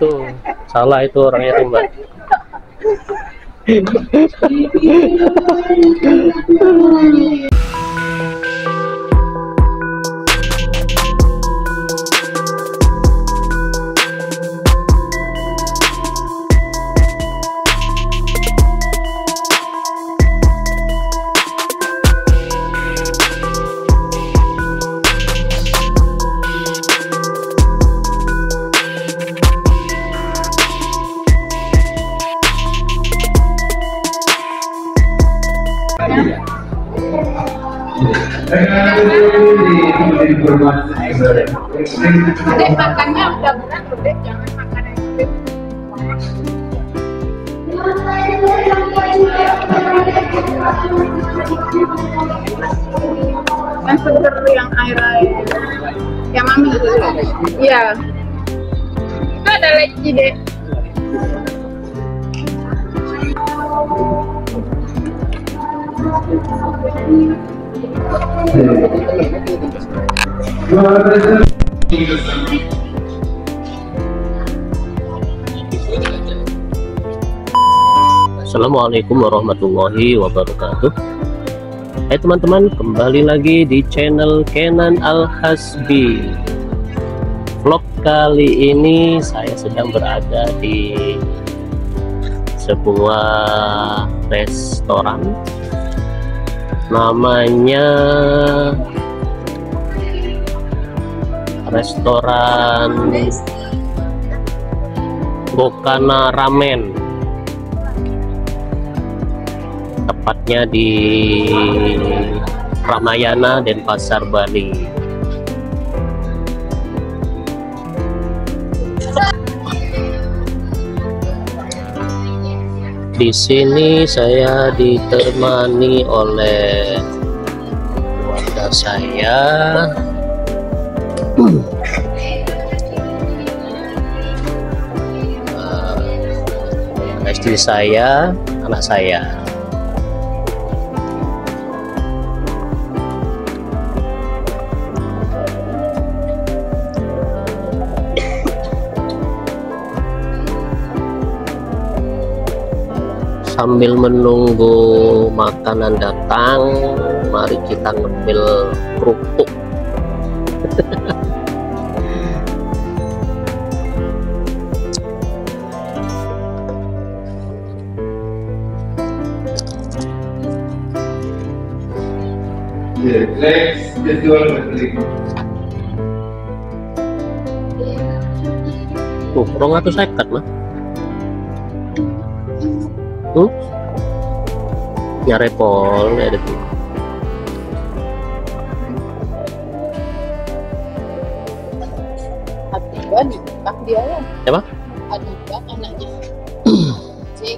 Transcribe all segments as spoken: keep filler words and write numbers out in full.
itu. Salah itu orangnya tuh, Mbak. Dek, makannya udah berat loh, Dek. Jangan makan yang gede. Yang seger, yang air-air. Yang mami itu. Iya. Itu ada leci, Dek. Assalamualaikum warahmatullahi wabarakatuh. Hai teman-teman, kembali lagi di channel Kenan Al-Hasbi. Vlog kali ini saya sedang berada di sebuah restoran, namanya restoran Bokana Ramen, tepatnya di Ramayana, Denpasar, Bali. Di sini saya ditemani oleh keluarga saya, uh, istri saya, anak saya. Sambil menunggu makanan datang, mari kita ngemil kerupuk. Tuh, rong atau seket mah? Tuh, nyarepol ada tuh. Adiban, pak dia ya. Siapa? Adiban anaknya. Cik.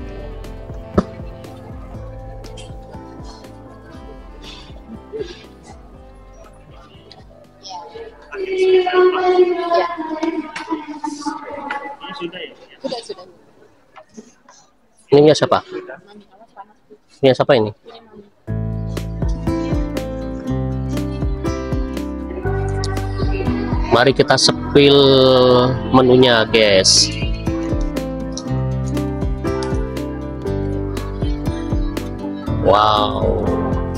Ya. Ya. Sudah ya? Sudah, sudah. Ini siapa? Ini siapa ini? Mari kita sepil menunya, guys. Wow.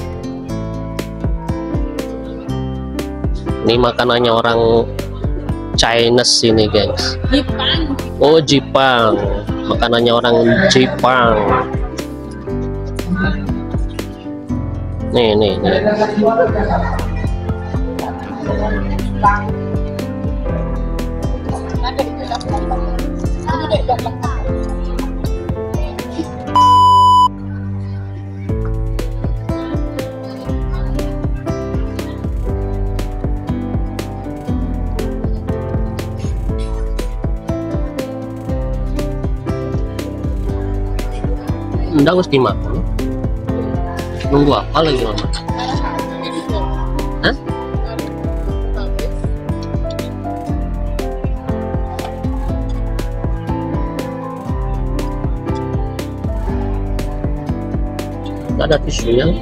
Ini makanannya orang Chinese ini, guys. Jepang. Oh, Jepang. Makanannya orang Jepang. Nih, nih, nih. Ndang harus dimakan. Nunggu apa lagi, Mama? Hah? Gak ada tisu ya?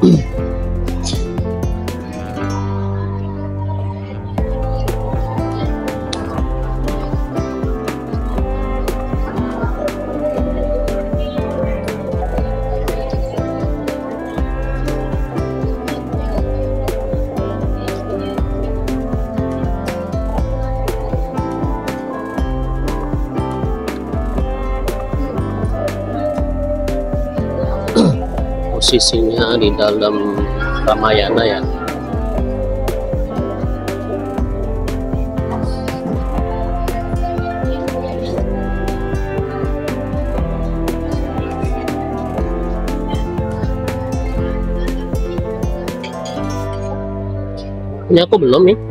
Posisinya di dalam Ramayana ya. Ini aku belum nih,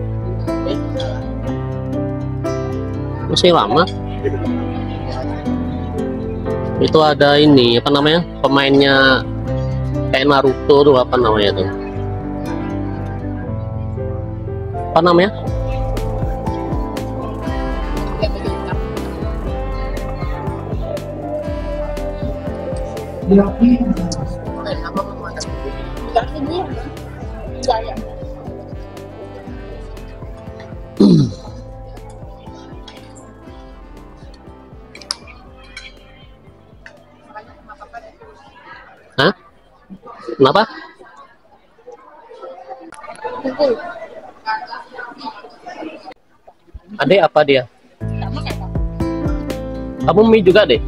masih lama. Itu ada ini apa namanya, pemainnya kayak Naruto tuh, apa namanya tuh, apa namanya, hah? Kenapa? Adek apa dia? Kamu mie juga deh?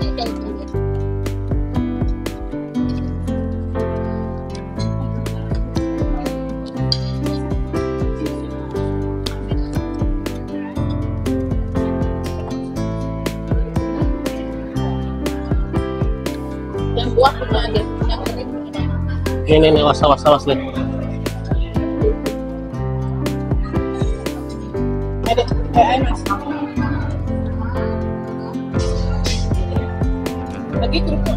Yang buah punya ada, yang kering. Ini nih, nih, awas awas awas nih. Ada, eh, mas. Lagi kerupuk.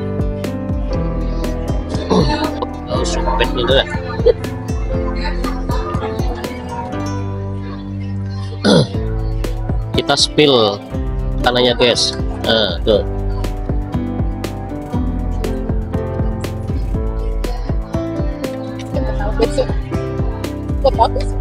Oh, sumpit gitu ya. Kita spill tanahnya guys. Nah, tuh. Besok, buat apa sih?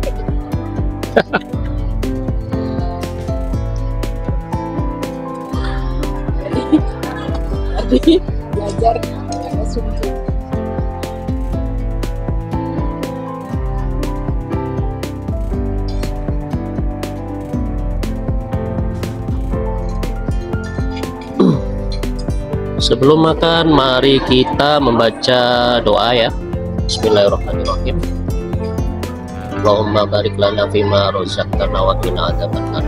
Tadi belajar yang sungguh. Sebelum makan, mari kita membaca doa ya. Bismillahirrahmanirrahim. Allahumma barik lana fima razaqtana wa qina adzabannar.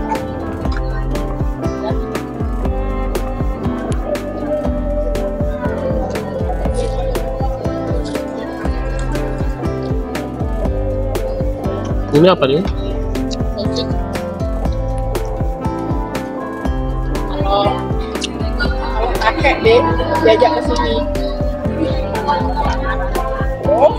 Ini apa nih? Kalau kalau kakek deh diajak ke sini. Oh.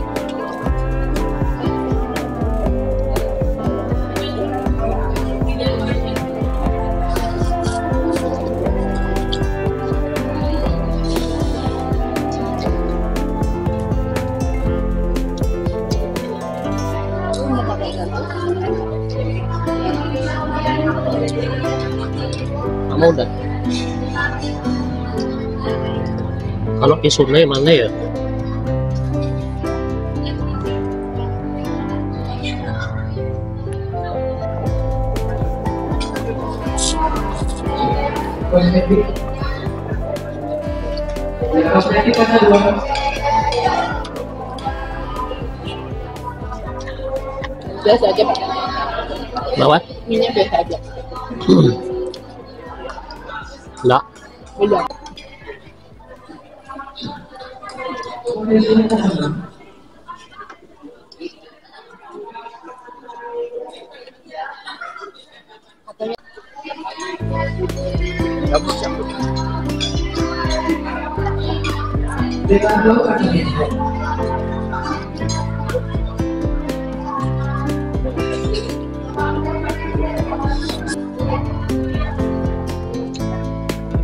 Kamu udah. Kalau isunnya mana ya? Biasa aja Pak. Bawa? Minyak biasa aja. Enggak. Beda.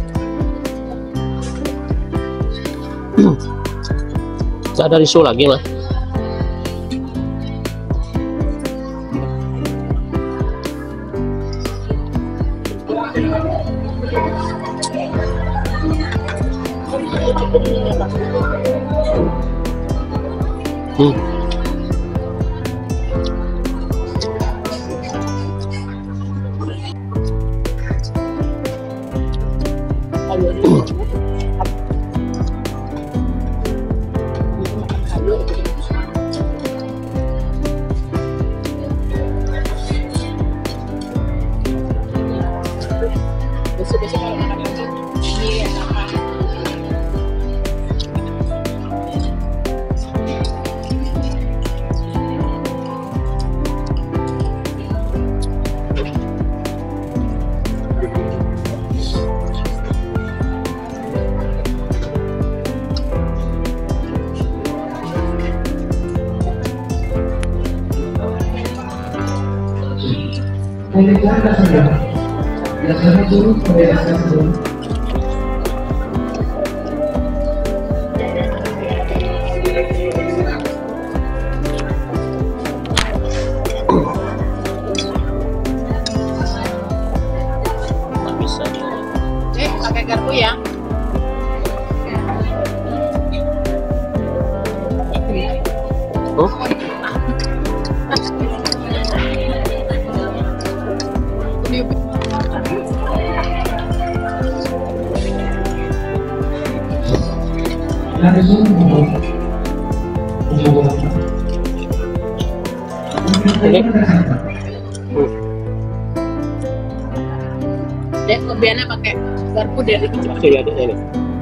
Gak ada risu lagi lah. Hmm. Bisa. Eh, pakai garpu ya. Oh, ini. Dek, lebihannya pakai garpu dari kecil. Oke, ada ini.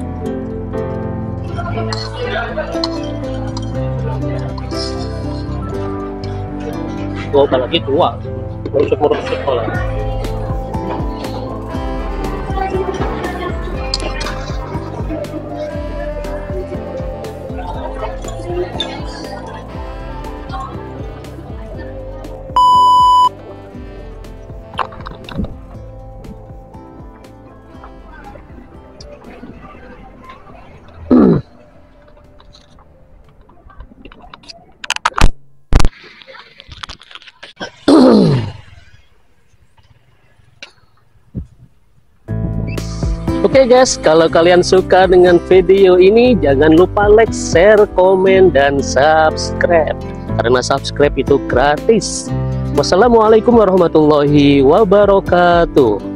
Oh, apalagi tua. Merusuk-merusuk kalau. Oke guys, kalau kalian suka dengan video ini, jangan lupa like, share, komen, dan subscribe. Karena subscribe itu gratis. Wassalamualaikum warahmatullahi wabarakatuh.